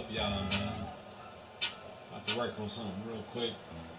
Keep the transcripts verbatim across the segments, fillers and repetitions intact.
up, y'all, man? About to work on something real quick.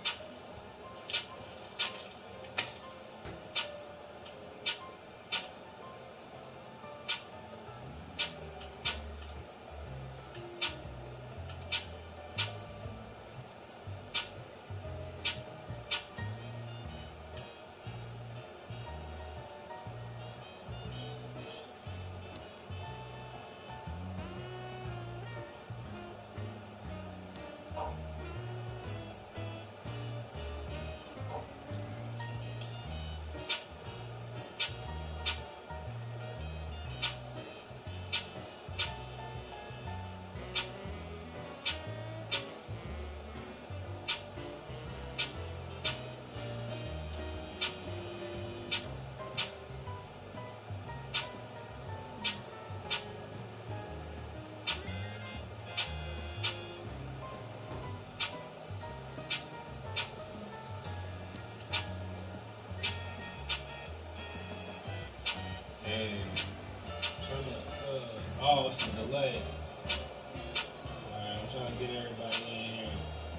And trying to, uh, oh, it's a delay. Alright, I'm trying to get everybody in here.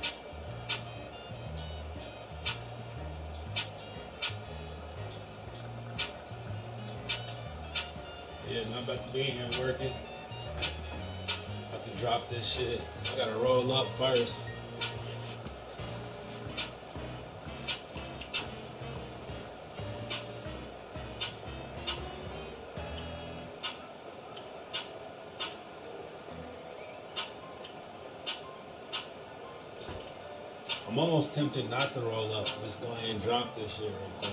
Yeah, I'm about to be in here working. About to drop this shit. I gotta roll up first. I'm almost tempted not to roll up. Let's go ahead and drop this shit real quick.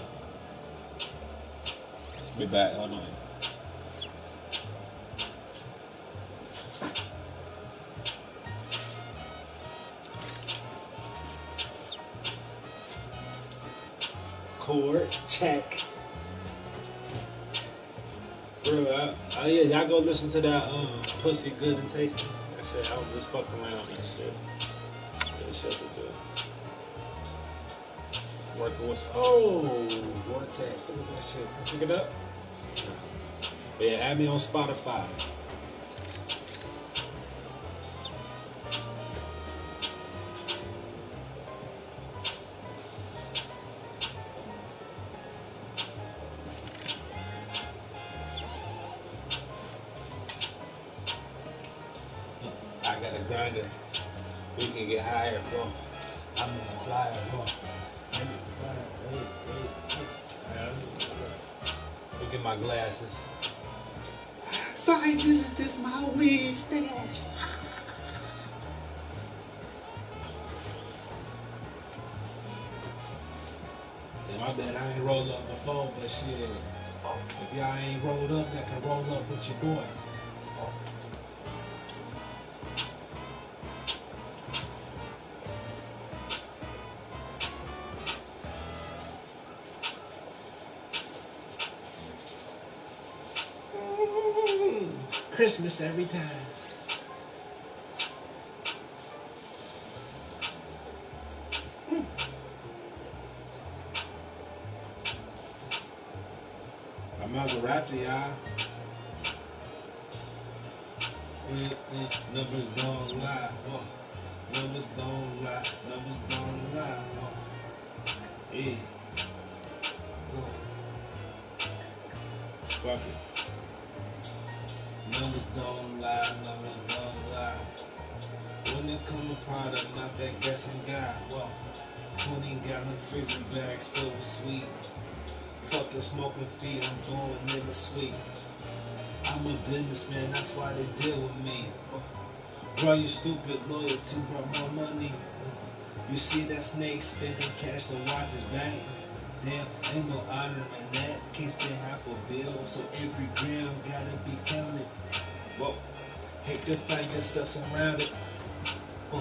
Be back. Hold on. Chord check. Bro, I, oh yeah, y'all go listen to that um Pussy Good and Tasty. I said I was just fucking around with that shit. That shit was good. Working with oh Vortex. Look at that shit. Pick it up. But yeah, add me on Spotify. I got a grinder. We can get higher, bro. I'm in the flyer, bro. Look at my glasses. Sorry, this is just my weed stash. Yeah, my bad, I ain't rolled up before, but shit. If y'all ain't rolled up, that can roll up with your boy. Christmas every time. Mm. I'm out to rap to y'all. Mm, mm, numbers don't lie. Oh. Numbers don't lie. Numbers don't lie. Oh. Yeah. Oh. Fuck it. Numbers don't lie, numbers don't lie. When it come to product, not that guessing guy. Well, twenty gallon freezer bags filled with sweet. Fucking smoking feet, I'm going in the sweet. I'm a businessman, that's why they deal with me. Bro, you stupid, loyalty brought more money. You see that snake spending cash to watch his bank. Damn, ain't no honor in that. Can't spend half a bill, so every gram gotta be counted. Whoa, hate to find yourself surrounded. Whoa.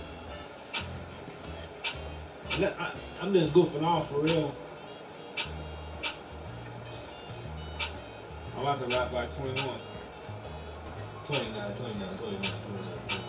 I, I'm just goofing off for real. I'm about to rap like twenty-one. twenty-nine, twenty-nine, twenty-nine, twenty-nine.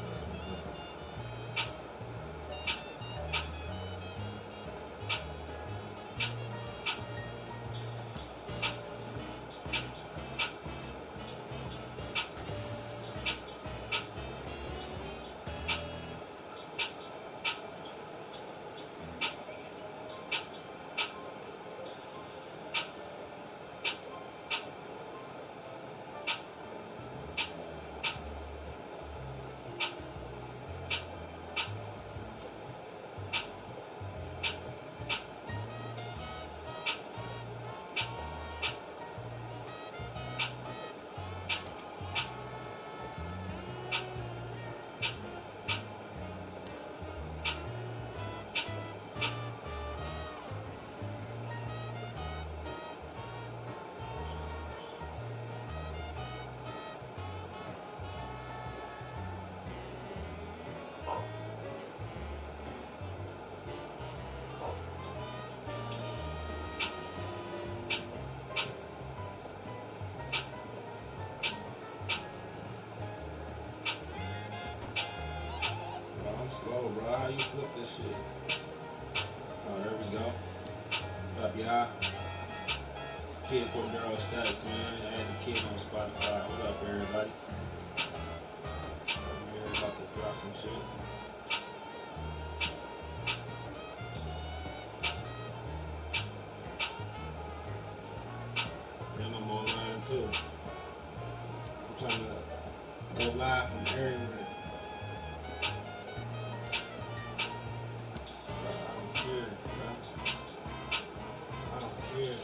bro. How you flip this shit? Oh, there we go. What up, y'all? Kid Cordero Stacks, man. I had the kid on Spotify. What up, everybody? I'm here about to drop some shit. And I'm online too. I'm trying to go live from everywhere. But I don't care, bro. I don't care.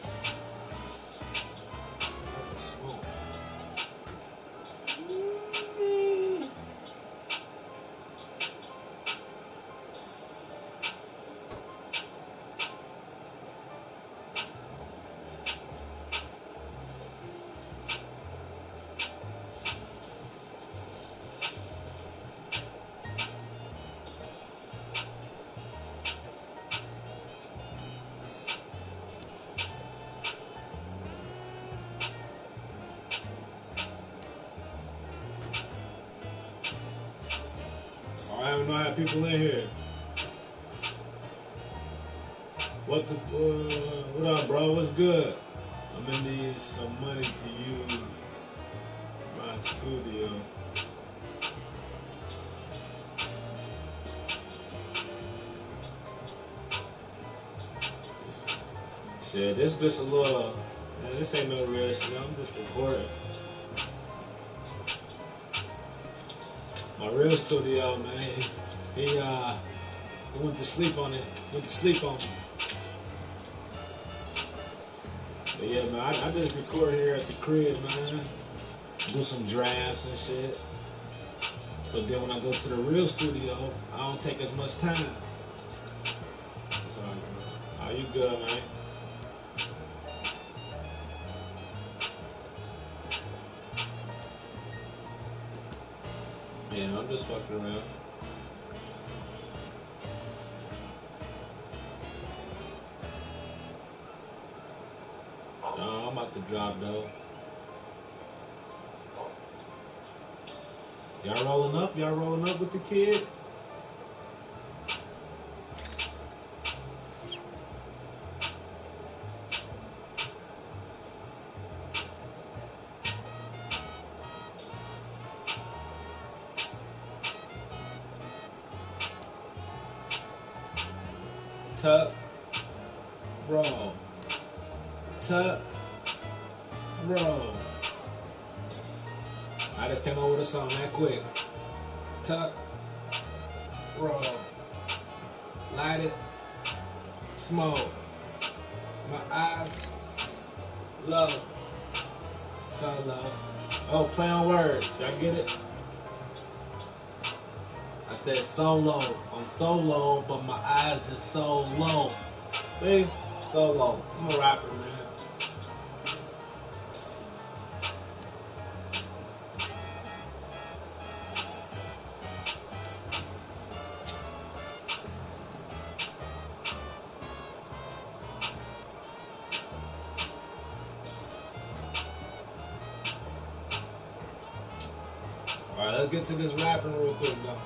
I can smoke. I don't know how people in here. What the, uh, what up, bro? What's good? I'm gonna need some money to use my studio. Shit, this just a little, man, this ain't no real shit. I'm just recording. My real studio, man, he, uh, he went to sleep on it. Went to sleep on it. But yeah, man, I, I just record here at the crib, man. Do some drafts and shit. So then when I go to the real studio, I don't take as much time. Sorry, bro. Oh, you good, man? Yeah, I'm just fucking around. No, I'm about to drop though. Y'all rolling up? Y'all rolling up with the kid? Tuck, bro. Tuck, bro. I just came over with a song that quick. Tuck, bro. Light it, smoke. My eyes, love, solo. Oh, play on words. Y'all get it? I said solo. I'm solo, but my eyes are so low. See? Solo. I'm a rapper, man. Alright, let's get to this rapping real quick, though.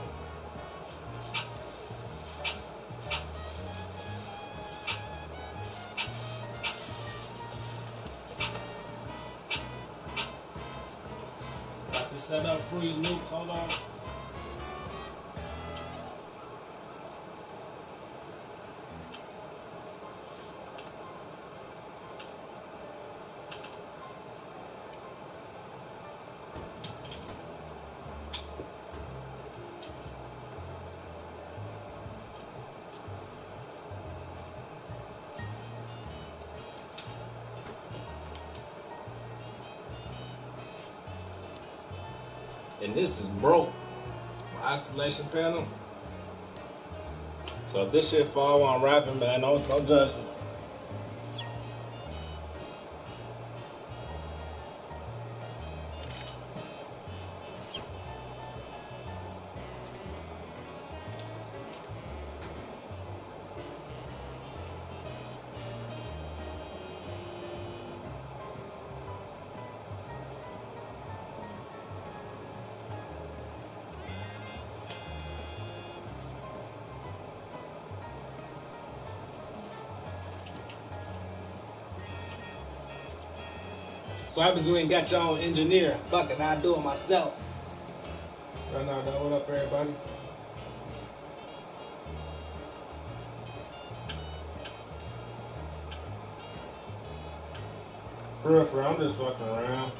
Got this set up for you, Luke. Hold on. And this is broke. My isolation panel. So if this shit fall while I'm rapping, man, don't, don't judge me. What happens when you ain't got your own engineer? Fuck it, I do it myself. No, no, no. What up, everybody? For real, for real, I'm just fucking around.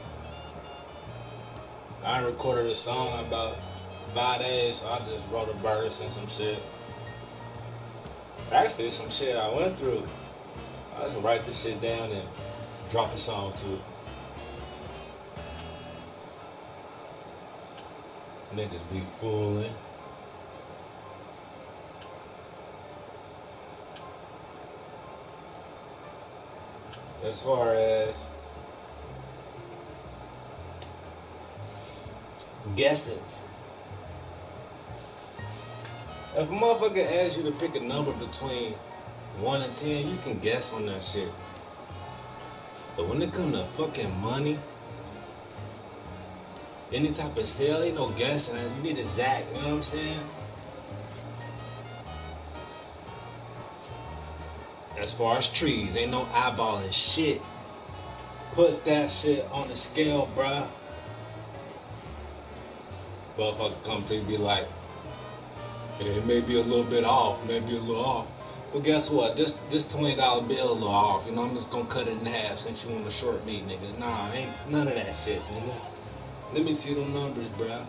I recorded a song about five days, so I just wrote a verse and some shit. Actually, some shit I went through. I just write this shit down and drop a song to it. Niggas be fooling. As far as guessing. If a motherfucker asks you to pick a number between one and ten, you can guess on that shit. But when it come to fucking money, any type of sale, ain't no guessing. You need exact, you know what I'm saying? As far as trees, ain't no eyeballing shit. Put that shit on the scale, bruh. Motherfucker come to you and be like, hey, it may be a little bit off, maybe a little off. Well, guess what? This this twenty dollar bill a little off. You know, I'm just gonna cut it in half since you want a short meat, nigga. Nah, ain't none of that shit, nigga. Let me see them numbers, bruh.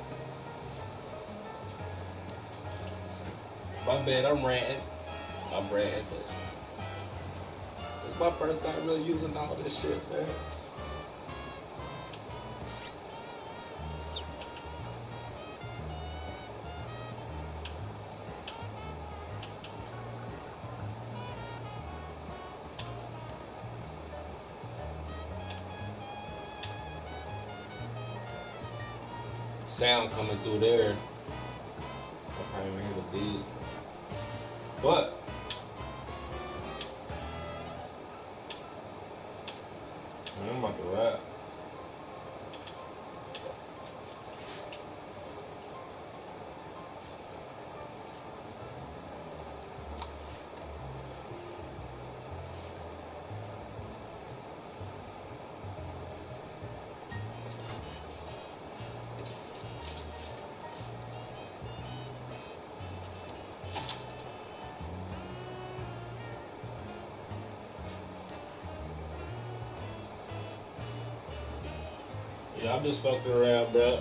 My bad, I'm ranting. I'm ranting, but it's my first time really using all this shit, man. Sound coming through there. I can't even hear the beat. But I'm about to rap. Yeah, I'm just fucking around, bro.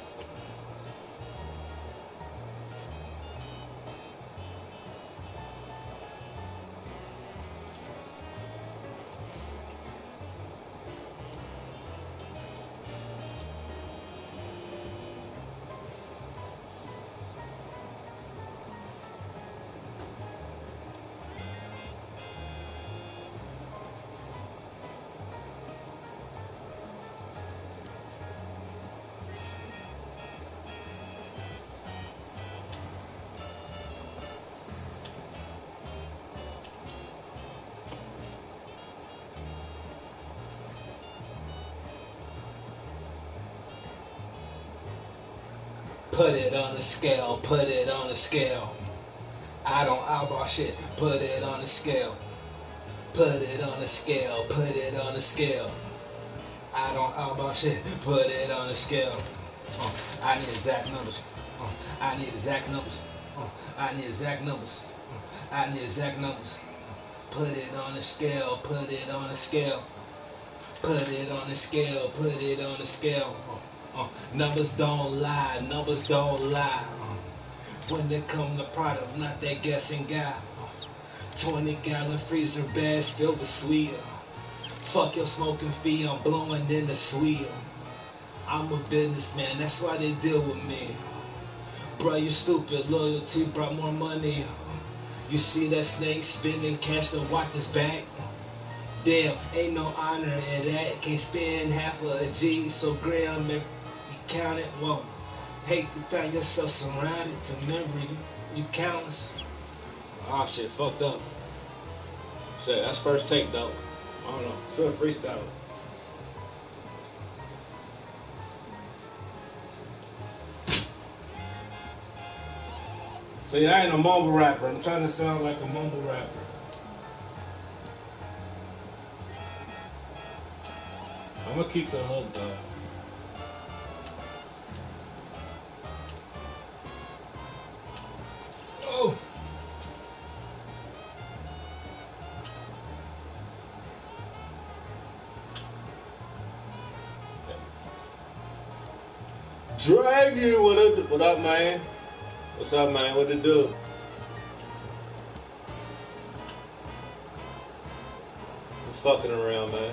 Put it on the scale, put it on the scale. I don't eyeball shit, put it on the scale. Put it on the scale, put it on the scale. I don't eyeball shit, put it on the scale. Uh, I need exact numbers. Uh, I need exact numbers. Uh, I need exact numbers. Uh, I need exact numbers. Uh, put it on the scale, put it on the scale. Put it on the scale, put it on the scale. Uh, uh, numbers don't lie, numbers don't lie. Uh, when it come to product, not that guessing guy. Uh, twenty gallon freezer bags filled with sweet. Uh, fuck your smoking fee, I'm blowing in the sweet. Uh, I'm a businessman, that's why they deal with me. Uh, Bro, you stupid, loyalty brought more money. Uh, you see that snake spending cash to watch his back? Uh, Damn, ain't no honor in that. Can't spend half of a G, so Graham, you count it. Whoa, hate to find yourself surrounded to memory. You countless. Oh shit, fucked up. Shit, that's first take though. I don't know. Feel freestyle. See, I ain't a mumble rapper. I'm trying to sound like a mumble rapper. I'm gonna keep the hook though. Oh. Dragon, what up, what up, man? What's up, man? What it do? Just fucking around, man.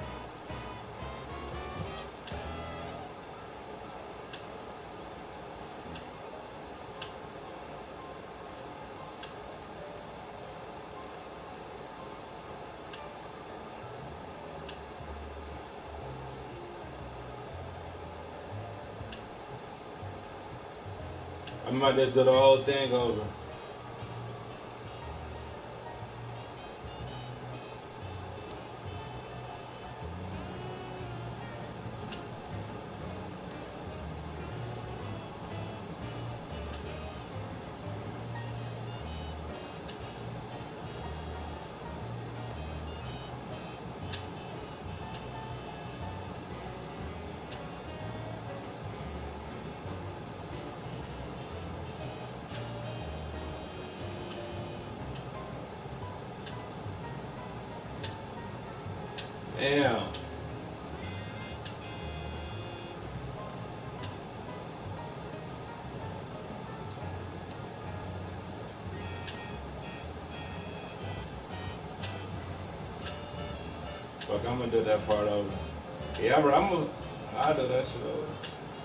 I might just do the whole thing over. Damn. Fuck, I'm gonna do that part over. Yeah, bro, I'm gonna, I'll do that shit over.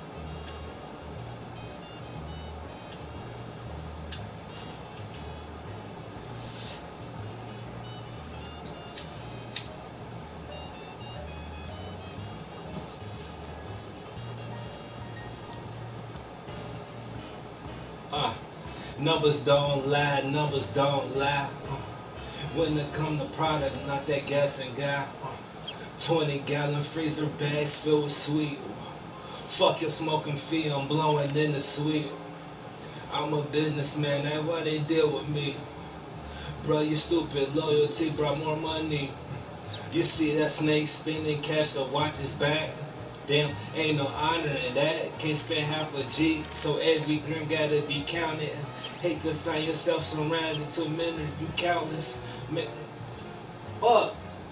Uh, numbers don't lie, numbers don't lie. Uh, when it come to product, not that gassing guy. Uh, twenty gallon freezer bags filled with sweet. Fuck your smoking fee, I'm blowing in the sweet. I'm a businessman, that's why they deal with me. Bro, you stupid, loyalty brought more money. You see that snake spinning cash to watch his back? Damn, ain't no honor in that. Can't spend half a G, so every gram gotta be counted. Hate to find yourself surrounded to men you countless. Man, fuck.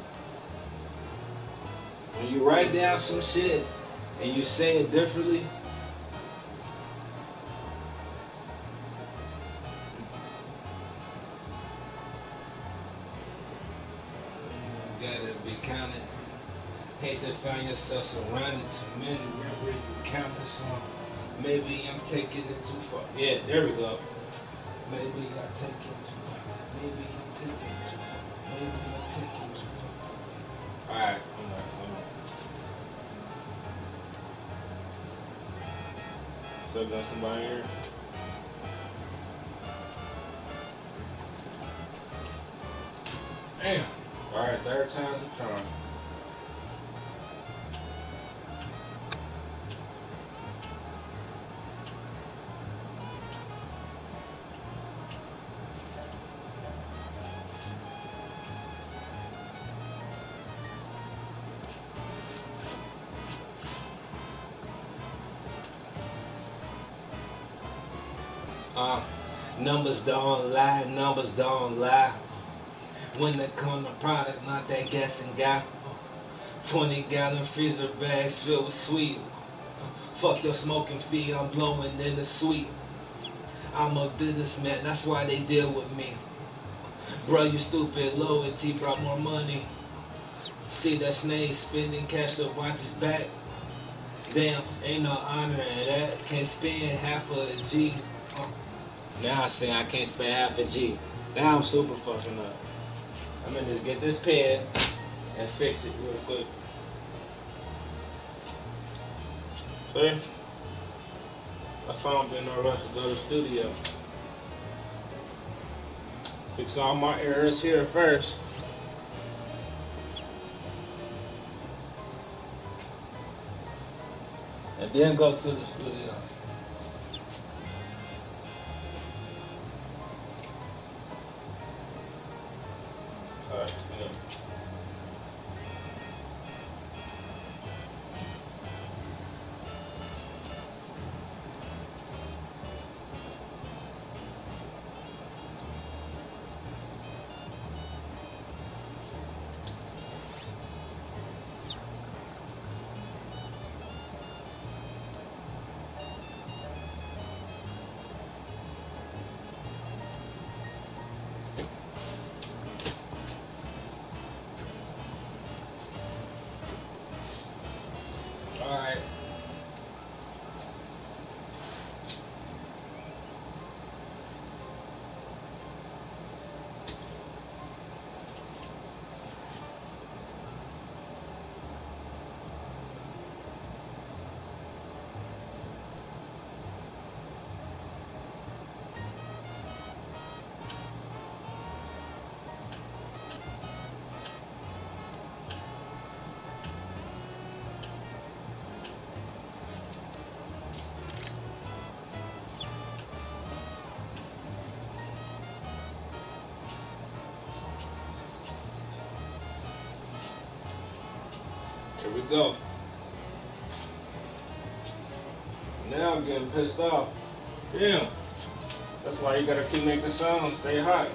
When you write down some shit and you say it differently, gotta be counted. Hate to find yourself surrounded to men wherever you countless on. Maybe I'm taking it too far. Yeah, there we go. Maybe I'm taking it too far. Maybe I'm taking it too far. Maybe I'm taking it too far. Alright, I'm not, I'm not. So got somebody here? Damn. Alright, third time's a charm. Uh, numbers don't lie, numbers don't lie. When it come to product, not that guessing guy. twenty gallon freezer bags filled with sweet. Fuck your smoking fee, I'm blowing in the sweet. I'm a businessman, that's why they deal with me. Bro, you stupid, loyalty brought more money. See that snake spending cash to watch his back. Damn, ain't no honor in that. Can't spend half a G. Uh, now I say I can't spend half a G. Now I'm super fucking up. I'm gonna just get this pen and fix it real quick. See? That's why I'm in no rush to go to the studio. Fix all my errors here first. And then go to the studio. Alright, yeah. we go. Now I'm getting pissed off. Damn. That's why you gotta keep making sounds. Stay hot.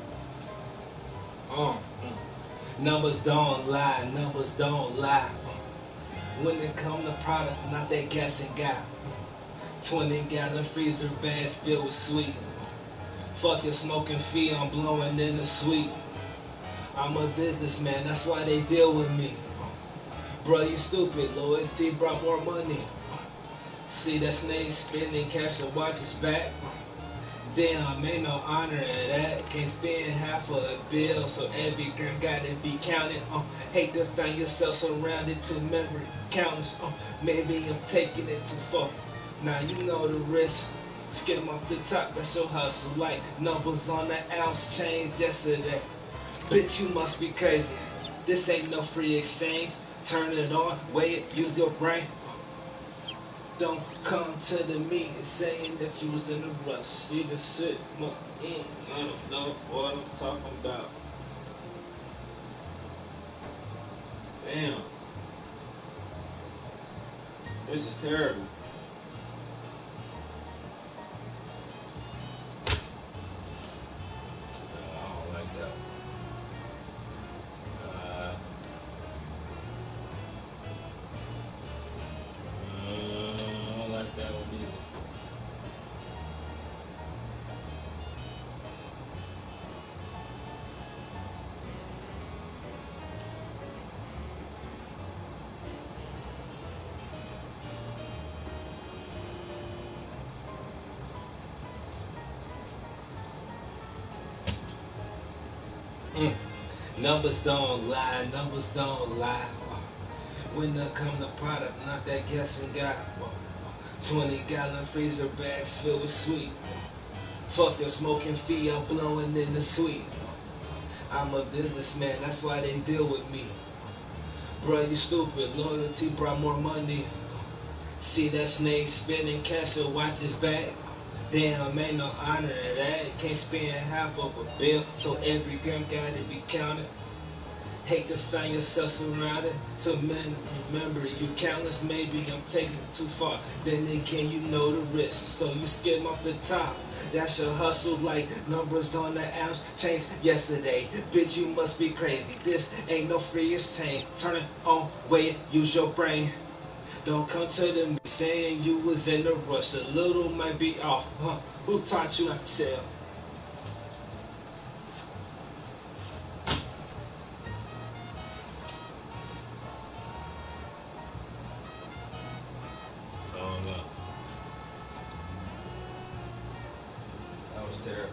Uh, numbers don't lie, numbers don't lie. When it come to product, not that guessing guy. twenty gallon freezer bags filled with sweet. Fucking smoking fee, I'm blowing in the sweet. I'm a businessman, that's why they deal with me. Bro, you stupid, loyalty brought more money. See that snake spending cash and watch his back. Damn, ain't no honor in that. Can't spend half of a bill, so every gram gotta be counted. Uh, hate to find yourself surrounded to memory counters. Uh, maybe I'm taking it too far. Now you know the risk. Skim off the top, that's your hustle. Like numbers on the ounce changed yesterday. Bitch, you must be crazy. This ain't no free exchange. Turn it on, weigh it, use your brain. Don't come to the meeting saying that you was in a rush. See the shit, mm, I don't know what I'm talking about. Damn. This is terrible. I don't like that. Uh, I don't like that one either. Mm. Numbers don't lie, numbers don't lie. When it come to product, not that guessing guy. twenty gallon freezer bags filled with sweet. Fuck your smoking fee, I'm blowing in the sweet. I'm a businessman, that's why they deal with me. Bro, you stupid, loyalty brought more money. See that snake spending cash or watch his back. Damn, ain't no honor in that. Can't spend half of a bill, so every gram gotta be counted. Hate to find yourself surrounded. To men, remember you countless. Maybe I'm taking it too far. Then again, you know the risk, so you skim off the top. That's your hustle, like numbers on the ounce changed yesterday. Bitch, you must be crazy. This ain't no free exchange. Turn it on, weigh it, use your brain. Don't come to them saying you was in a rush. A little might be off, huh? Who taught you not to sell? I don't know. That was terrible.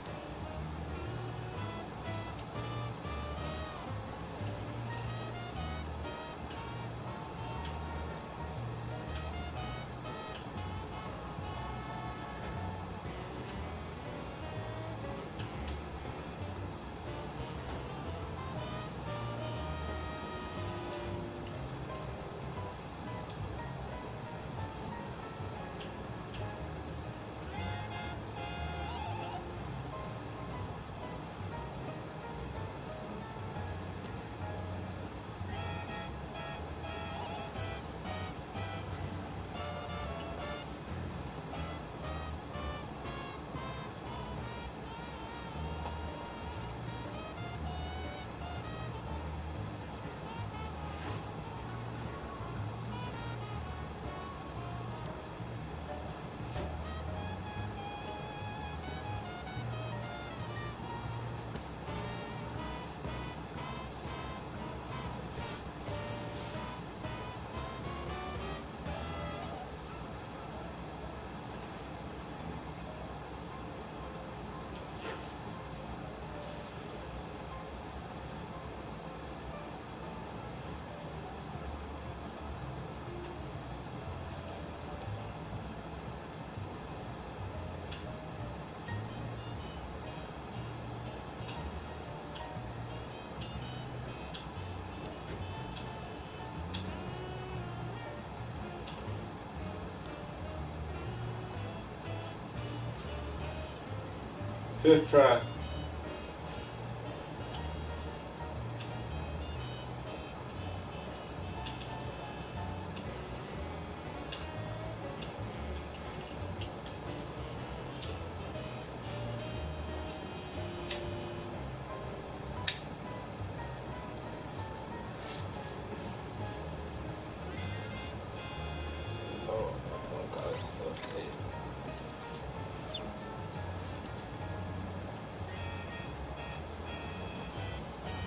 Fifth try.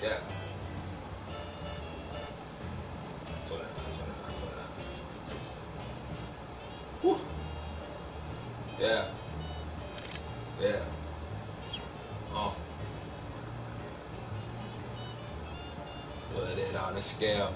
Yeah. twenty-nine, twenty-nine, twenty-nine. Woo. Yeah. Yeah. Oh. Put it on the scale.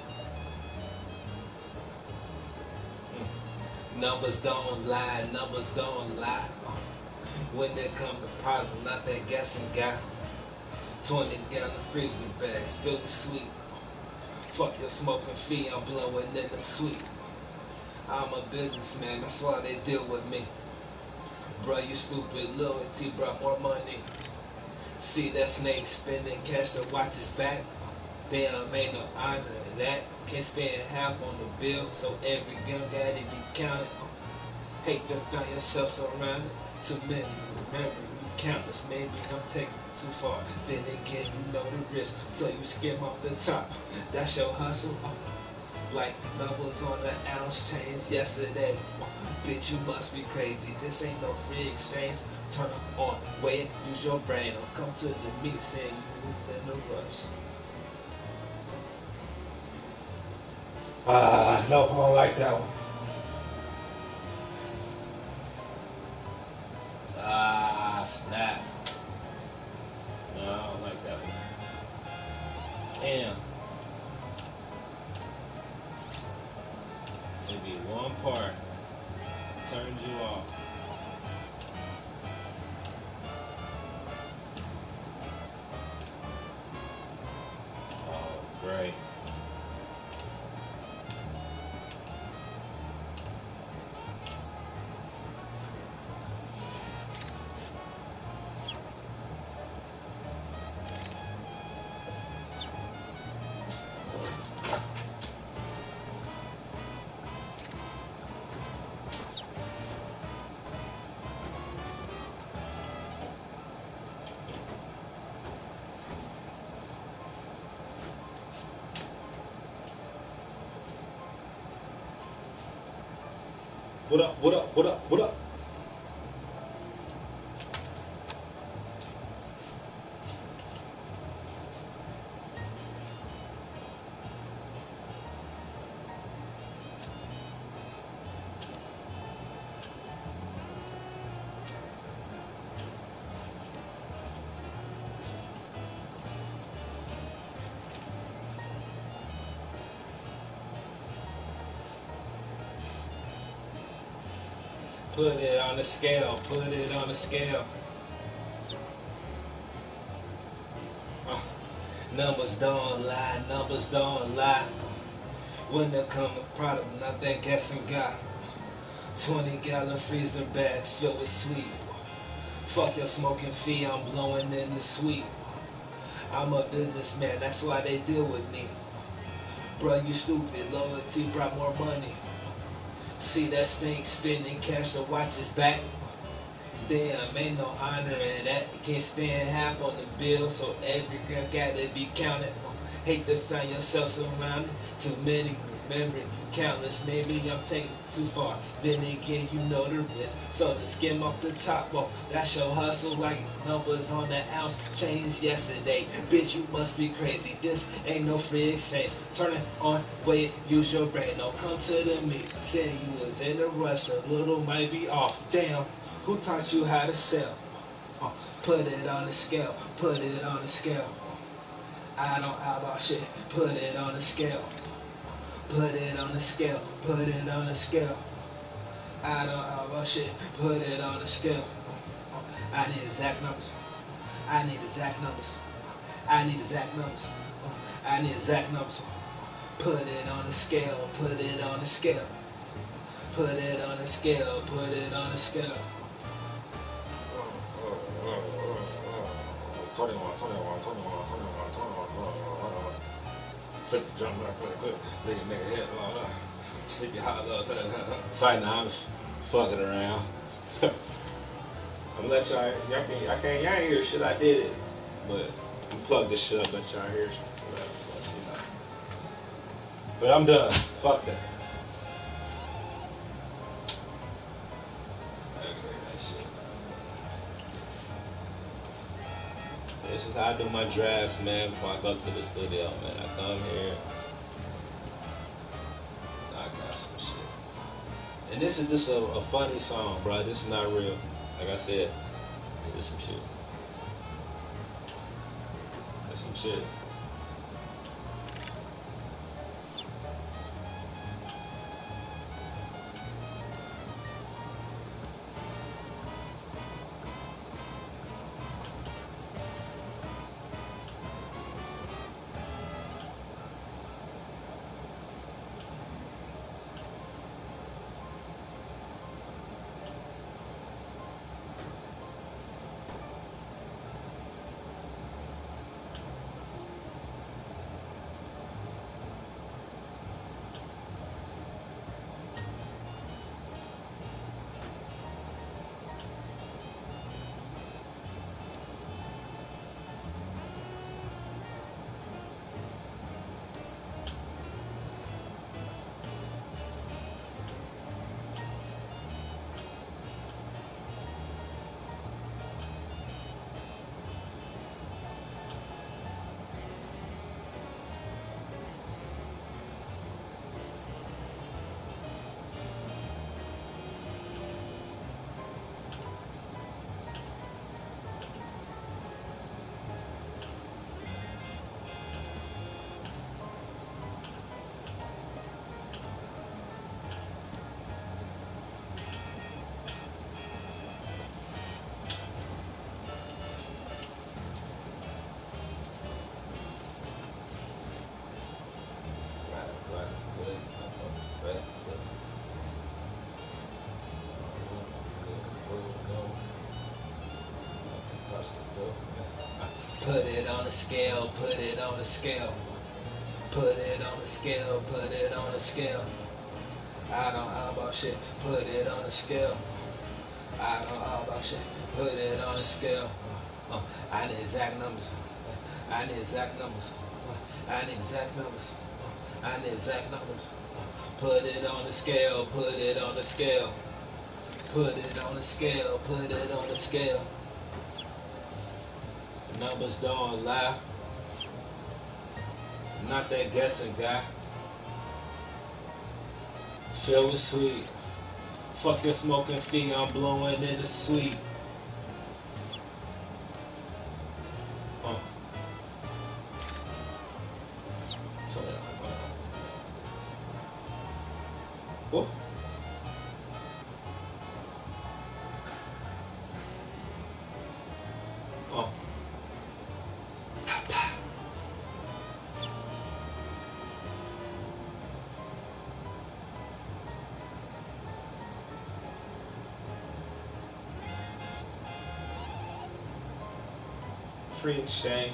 Mm. Numbers don't lie, numbers don't lie. When it come to product, not that guessing guy. twenty gallon freezer bags filled with sweet. Fuck your smoking fee, I'm blowing in the sweet. I'm a businessman, that's why they deal with me. Bruh, you stupid, loyalty brought more money. See that snake spending cash to watch his back. Damn, ain't no honor in that. Can't spend half on the bill, so every gun gotta be counted. Hate to find yourself surrounded. Too many, remember you countless. Maybe I'm taking it too far. Then again, you know the risk, so you skim off the top. That's your hustle. Like numbers on the ounce change yesterday. Bitch, you must be crazy. This ain't no free exchange. Turn on, wait, use your brain. Don't come to the meet saying you was in a rush. Ah, nope, I don't like that one. Ah, snap. No, I don't like that one. Damn. Maybe one part turns you off. Oh, great. What up, what up, what up, what up? Put it on the scale, put it on the scale. Uh, numbers don't lie, numbers don't lie. When it come to product, not that guessing guy. twenty gallon freezer bags filled with sweet. Fuck your smoking fee, I'm blowing in the sweet. I'm a businessman, that's why they deal with me. Bruh, you stupid, loyalty brought more money. See that snake spending cash to watch his back. Damn, ain't no honor in that. Can't spend half on the bill, so every gram gotta be counted. Hate to find yourself surrounded. Too many, remember, countless. Maybe I'm taking it too far. Then again, you know the risk. So to skim off the top, well, that's your hustle. Like numbers on the ounce changed yesterday. Bitch, you must be crazy. This ain't no free exchange. Turn it on, wait, use your brain. Don't come to the meet. Saying you was in a rush, a little might be off. Damn. Who taught you how to sell? Uh, put it on the scale, put it on the scale. I don't eyeball shit, put it on the scale. Put it on the scale, put it on the scale. I don't eyeball shit, put it on the scale. I need exact numbers. I need exact numbers. I need exact numbers. I need exact numbers. Put it on the scale, put it on the scale. Put it on the scale, put it on the scale. twenty-one, twenty-one, twenty-one, twenty-one, twenty-one. Flip the jump right quick, quick. Nigga, nigga, head long up. Sleepy hot up. Sorry, nah, I'm just fucking around. I'm gonna let y'all, y'all can, I can't, y'all ain't hear shit, I did it. But I'm plug this shit up, let y'all hear. whatever, but, you know. But I'm done. Fuck that. Aggravate that shit. This is how I do my drafts, man, before I go to the studio, man. I come here, knock out some shit. And this is just a, a funny song, bro. This is not real. Like I said, it's just some shit. It's some shit. Put it on the scale, put it on the scale. Put it on the scale, put it on the scale. I don't know about shit, put it on the scale. I don't know about shit, put it on the scale. Uh, I need exact numbers. I need exact numbers. I need exact numbers. I need exact numbers. Put it on the scale, put it on the scale. Put it on the scale, put it on the scale. Numbers don't lie. I'm not that guessing guy. Feel it sweet. Fuck your smoking feet, I'm blowing in the sweet. Uh. So, uh, what? Oh. Free exchange.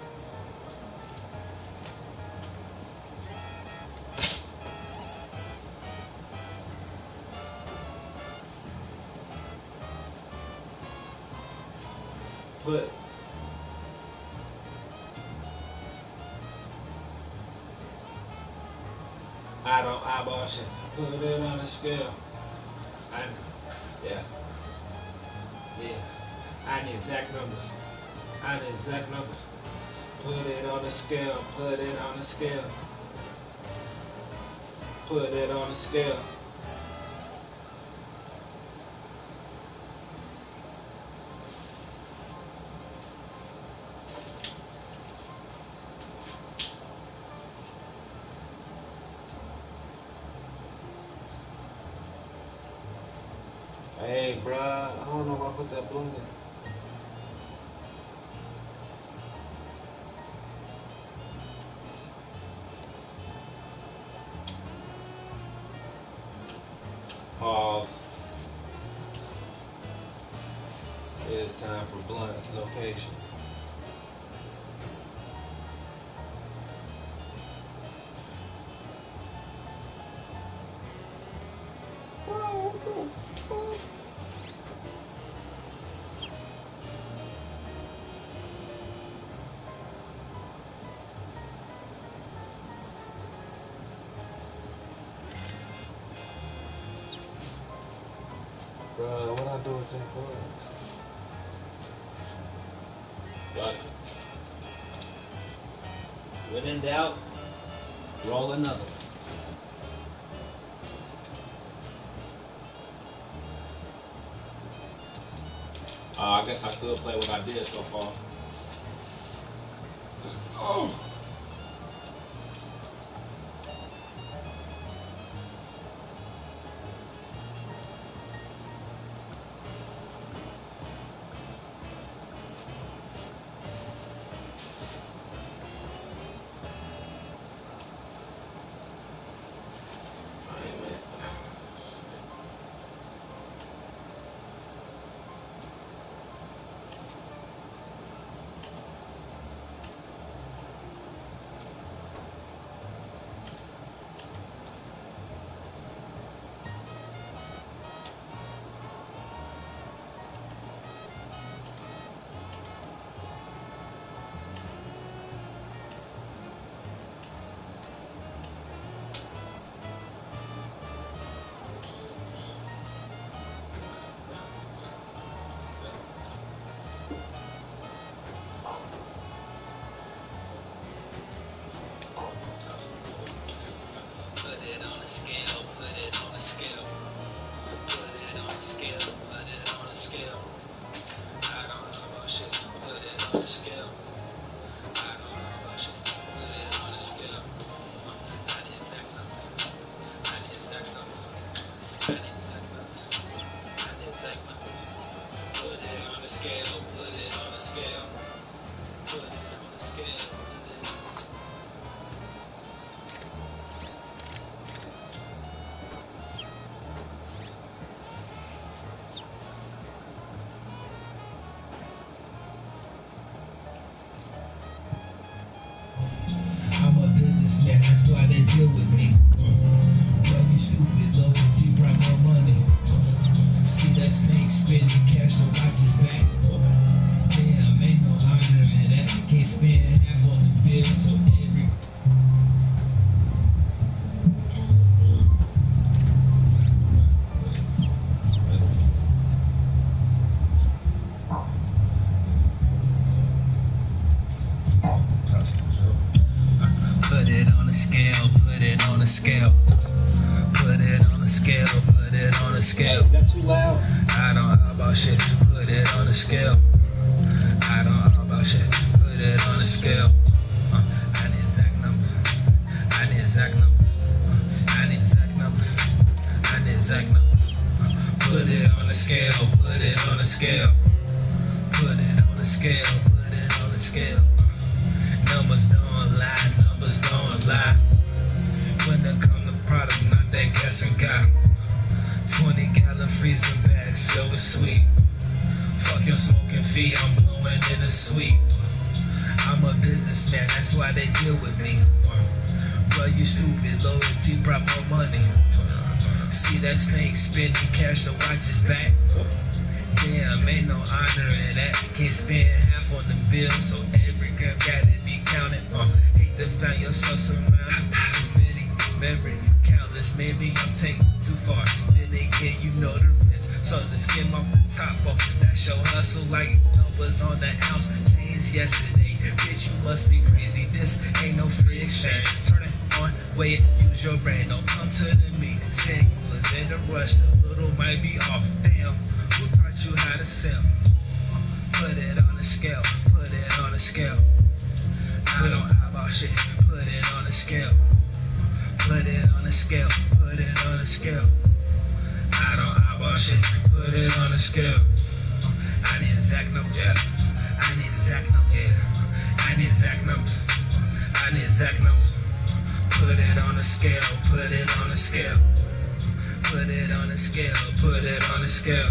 Put I don't eyeball shit. Put it on the scale. I yeah. Yeah. I need exact numbers. I need exact numbers. Put it on the scale. Put it on the scale. Put it on the scale. Hey, bruh, I don't know why I put that blunt in. Pause. It's time for blunt location. Bro, what I do with that blunt? What? When in doubt, roll another one. Uh, I guess I could play what I did so far. Oh. businessman, that's why they deal with me. Well, you stupid, loyalty brought more money. See that snake spinning, cash the watches back. Damn, ain't no honor in that. Can't spend half on the bill, so every Put it on the scale, put it on the scale. Put it on the scale, put it on the scale. Is that too loud? I don't know about shit, put it on the scale. I don't know about shit, put it on the scale. Uh, I need exact numbers. I need exact numbers. Uh, I need exact numbers. I need exact numbers. Uh, put it on the scale, put it on the scale. Put it on the scale, put it on the scale. Numbers don't lie, numbers don't lie. When it come to product, not that guessing guy. twenty gallon freezing bags filled with sweet. Fuck your smoking feet, I'm blowing in the sweet. I'm a businessman, that's why they deal with me. Well, you stupid, loyalty brought more money. See that snake spinning, cash the watches back. Damn, ain't no honor in that. Can't spend half on the bill, so every gun gotta be counted. Uh, hate to find yourself surrounded by too many memories. Countless, maybe I'm taking too far. Then again, you know the risk. So let's get off the top. Oh, that's your hustle like numbers on the ounce. Changed yesterday. Bitch, you must be crazy. This ain't no free exchange. Turn it on, weigh it, use your brain. Don't come to the meet. Saying you was in a rush. A little might be off. Damn, who taught you how to sell? Put it on the scale. Put it on the scale. I don't eyeball shit. Put it on the scale. Put it on the scale. Put it on the scale. I don't eyeball shit. Put it on the scale. I need exact numbers. Yeah. I need exact numbers. Yeah. I need exact numbers. I need exact numbers. Put it on the scale. Put it on the scale. Put it on the scale. Put it on the scale.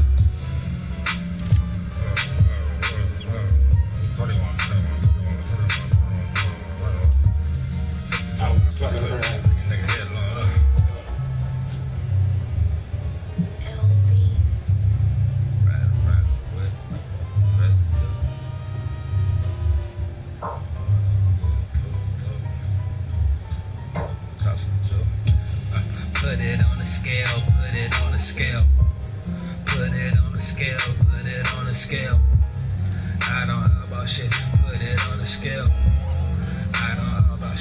Put it on the scale, put it on the scale. Put it on the scale, put it on the scale. I don't know about shit, put it on the scale. I don't know about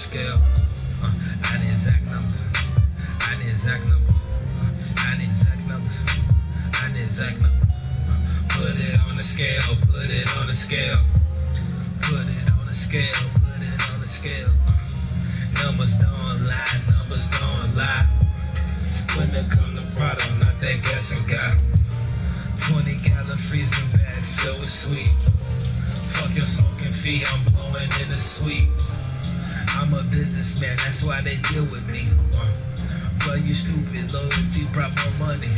scale. Uh, I need exact numbers. I need exact numbers. Uh, I need exact numbers. I need exact numbers. Uh, put it on the scale. Put it on the scale. Put it on the scale. Put it on the scale. Uh, numbers don't lie. Numbers don't lie. When it come to product, not that gas and got twenty gallon freezing bags filled with sweet. Fuck your smoking feet, I'm blowing in the sweet. I'm a businessman, that's why they deal with me. But you stupid, loyalty brought more money.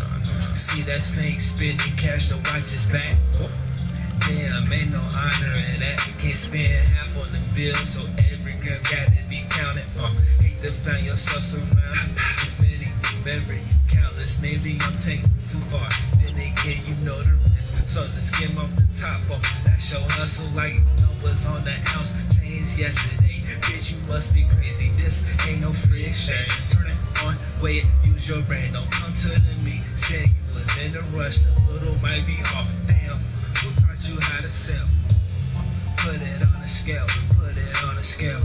See that snake spinning cash to watch his back. Damn, ain't no honor in that. Can't spend half on the bill, so every girl got to be counted. Uh, hate to find yourself surrounded too many. Remember, you countless. Maybe I'm taking too far. Then again, you know the risk. So the skim off the top. Oh, that's your hustle like numbers on the ounce. Changed yesterday. Bitch, you must be crazy. This ain't no free exchange. Turn it on, weigh it, use your brain. Don't come to the me. Say you was in a rush. The little might be off. Damn, who taught you how to sell? Put it on a scale. Put it on a scale.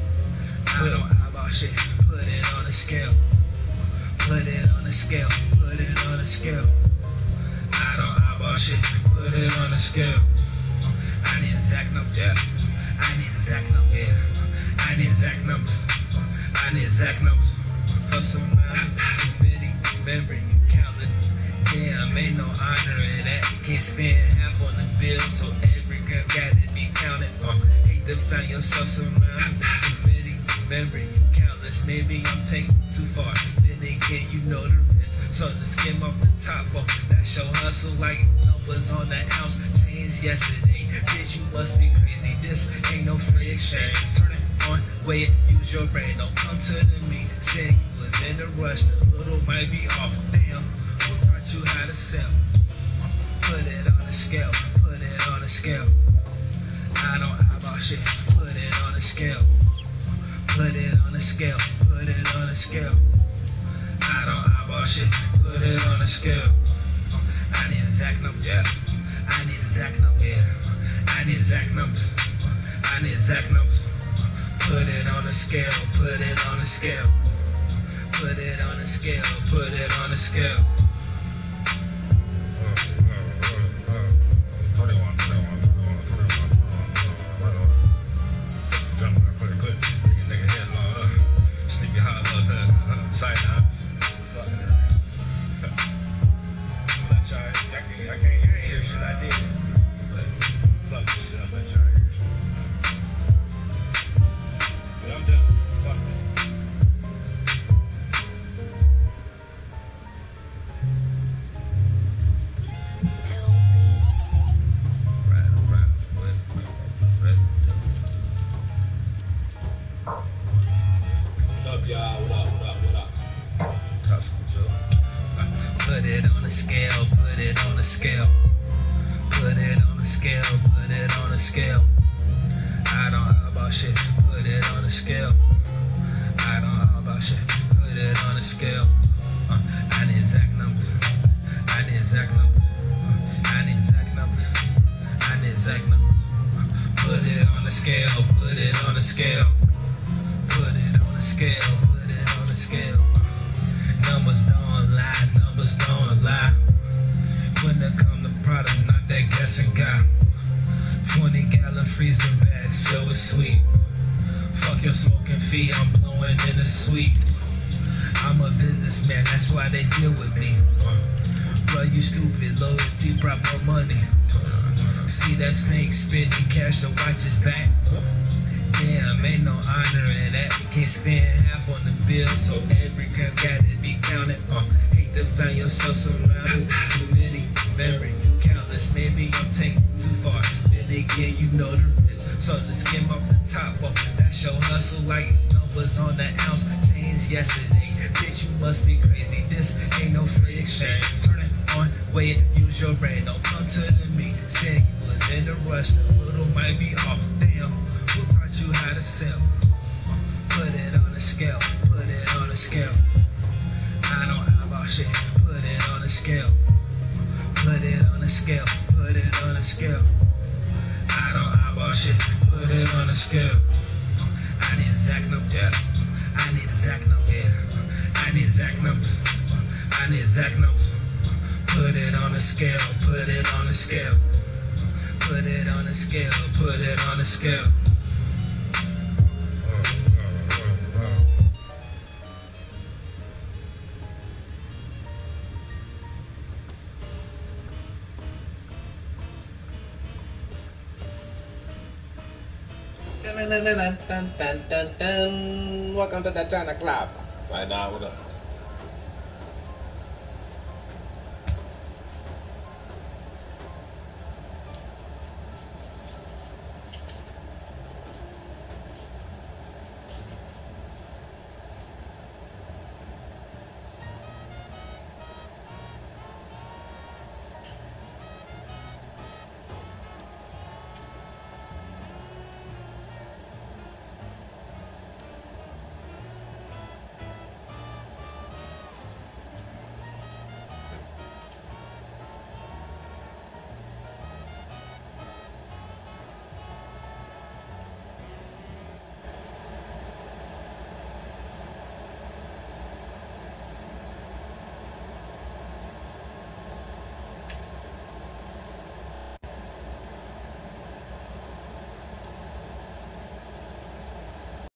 I don't eyeball shit. Put it on a scale. Put it on a scale. Put it on a scale. I don't eyeball shit. Put it on a scale. I need exact numbers. Yeah. I need exact numbers. Yeah. I need exact numbers. I need exact numbers. Hustle now. Too many. Remember, you countless. Damn, ain't no honor in that. Can't spend half on the bill, so every girl got to be counted. Uh, hate to find yourself surrounded. Too many. Remember, you countless. Maybe I'm taking too far. Then again, you know the risk. So the skim off the top. Oh, that's your hustle like numbers on the ounce. Changed yesterday. Bitch, you must be crazy. This ain't no free exchange. Turn it on, weigh it, use your brain. Don't come to the me. Say you was in a rush. The little might be off. Damn, who taught you how to sell? Put it on a scale. Put it on a scale. I don't eyeball shit. Put it on a scale. Put it on a scale. Put it on a scale. I don't eyeball shit. Put it on a scale. I need exact numbers. Yeah. I need exact numbers. Yeah. I need exact numbers. I need exact numbers. Put it on a scale. Put it on a scale. Put it on a scale. Put it on a scale. Scale, put it on a scale. Put it on a scale, put it on a scale. I don't know about shit, put it on a scale. I don't know about shit, put it on a scale. Uh, I need exact numbers. I need exact numbers. Uh, I need exact numbers. I need exact numbers. Uh, put it on a scale, put it on a scale. Put it on a scale, put it on a scale. Numbers don't lie, numbers don't lie. When it come to product, not that guessing guy. twenty gallon freezing bags filled with sweet. Fuck your smoking feet, I'm blowing in the sweet. I'm a businessman, that's why they deal with me. But you stupid, loyalty brought more money. See that snake spinning cash to watch his back. Damn, ain't no honor in that. Can't spend half on the bill, so every girl got to be counted. Uh, hate to find yourself surrounded too many. Remember, you countless. Maybe I'm taking too far. Then again, you know the risk. So the skim off the top. Oh, that's your hustle like numbers on the ounce. Changed yesterday. Bitch, you must be crazy. This ain't no free exchange. Turn it on, weigh it, use your brain. Don't come to the me. Say you was in a rush. The little might be off. Damn. Who taught you how to sell? Put it on a scale. Put it on a scale. I don't eyeball shit. Put it on a scale. Put it on a scale. Put it on a scale. I don't eyeball shit. Put it on a scale. I need exact number. Yeah. I need exact number. Yeah. I need exact number. I need exact number. Put it on the scale. Put it on the scale. Put it on the scale. Put it on the scale. Dun, dun, dun, dun, dun, dun, dun, dun. Welcome to the China Club. Find out what up.